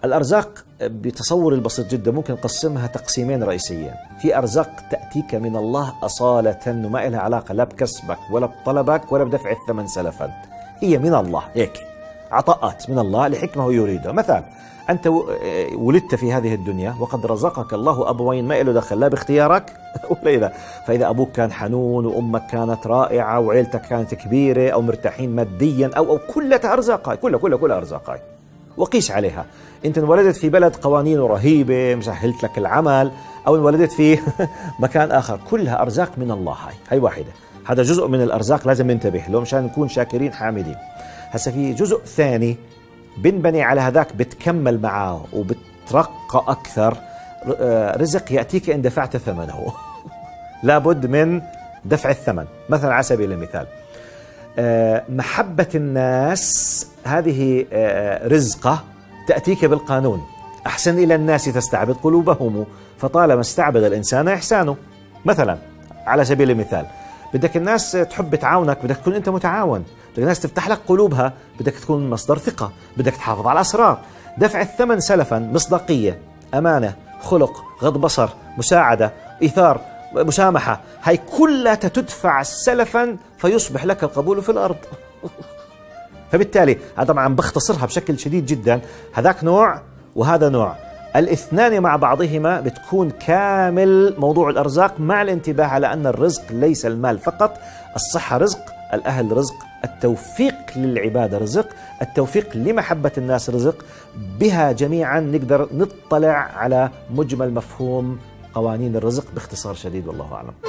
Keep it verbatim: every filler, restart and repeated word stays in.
الأرزاق بتصور البسيط جدا ممكن نقسمها تقسيمين رئيسيين. في أرزاق تأتيك من الله أصالة وما لها علاقة لا بكسبك ولا بطلبك ولا بدفع الثمن سلفا، هي من الله، هيك عطاءات من الله لحكمة هو يريدها. مثلا أنت ولدت في هذه الدنيا وقد رزقك الله أبوين ما له دخل لا باختيارك ولا إذا، فإذا أبوك كان حنون وأمك كانت رائعة وعيلتك كانت كبيرة أو مرتاحين ماديا أو أو كلها أرزاق، هاي كلها كلها كلها أرزاق هاي، وقيس عليها. أنت انولدت في بلد قوانينه رهيبة مسهلت لك العمل، أو انولدت في مكان آخر، كلها أرزاق من الله. هاي هاي واحدة، هذا جزء من الأرزاق لازم ننتبه له مشان نكون شاكرين حامدين. هسا في جزء ثاني بنبني على هذاك، بتكمل معاه وبترقى أكثر، رزق يأتيك إن دفعت ثمنه لابد من دفع الثمن. مثلا على سبيل المثال محبة الناس هذه رزقة تأتيك بالقانون، أحسن إلى الناس تستعبد قلوبهم، فطالما استعبد الإنسان إحسانه. مثلا على سبيل المثال بدك الناس تحب تعاونك، بدك تكون أنت متعاون، بدك الناس تفتح لك قلوبها، بدك تكون مصدر ثقة، بدك تحافظ على الأسرار. دفع الثمن سلفا مصداقية، أمانة، خلق، غض بصر، مساعدة، إيثار، مسامحة، هاي كلها تدفع سلفا فيصبح لك القبول في الأرض. فبالتالي هذا طبعا بختصرها بشكل شديد جدا، هذاك نوع وهذا نوع، الاثنان مع بعضهما بتكون كامل موضوع الأرزاق، مع الانتباه على أن الرزق ليس المال فقط، الصحة رزق، الأهل رزق، التوفيق للعبادة رزق، التوفيق لمحبة الناس رزق. بها جميعا نقدر نطلع على مجمل مفهوم قوانين الرزق باختصار شديد، والله أعلم.